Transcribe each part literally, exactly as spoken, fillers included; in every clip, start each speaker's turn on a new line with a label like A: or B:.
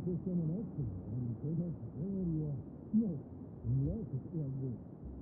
A: for someone else to know, and they don't tell you. No, unless it's like this.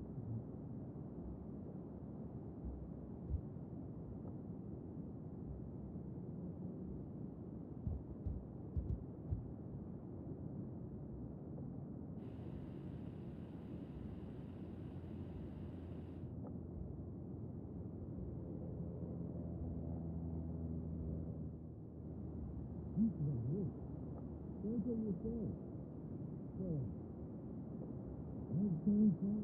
A: He's not here. Don't get yourself. So, I'm going for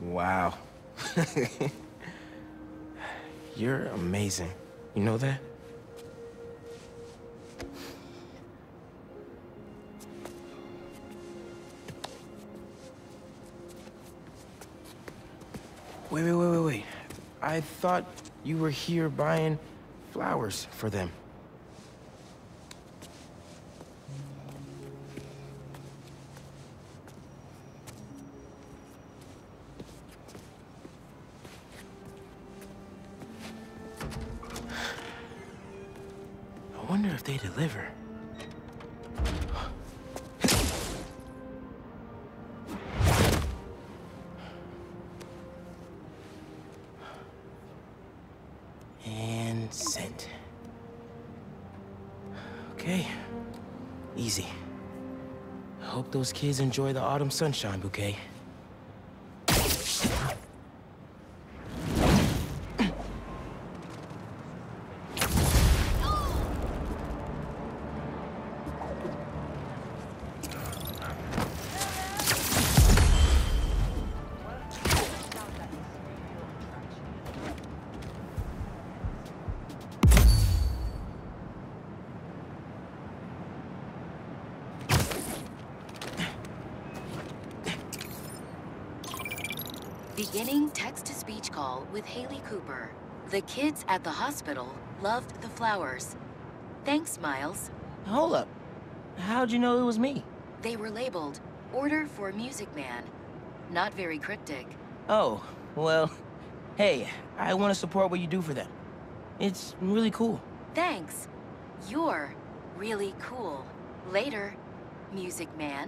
B: Wow. You're amazing. You know that? Wait, wait, wait, wait, wait. I thought you were here buying flowers for them. I wonder if they deliver. And sent. Okay. Easy. I hope those kids enjoy the autumn sunshine bouquet.
C: Beginning text-to-speech call with Haley Cooper. The kids at the hospital loved the flowers. Thanks, Miles.
B: Hold up. How'd you know it was me?
C: They were labeled, Order for Music Man. Not very cryptic.
B: Oh, well, hey, I want to support what you do for them. It's really cool.
C: Thanks. You're really cool. Later, Music Man.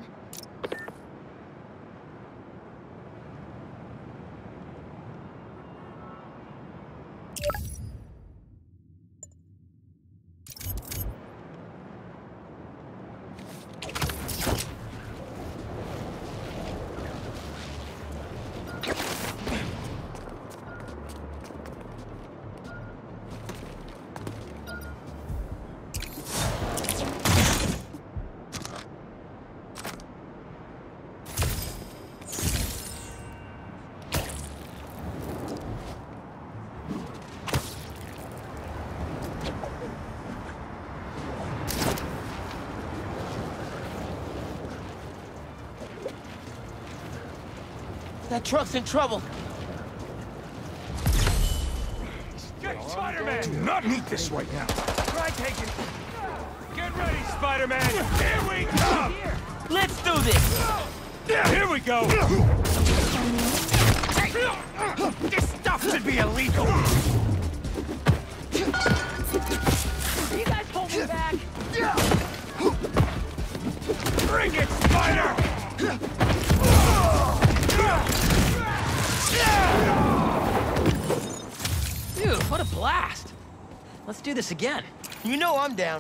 B: That truck's in trouble.
D: Get Spider-Man!
A: Do not need this right now.
D: Try taking... Get ready, Spider-Man! Here we come!
B: Let's do this!
D: Here we go! This stuff should be illegal!
E: You guys pull me back!
D: Bring it, Spider!
E: Dude, what a blast! Let's do this again.
B: You know I'm down.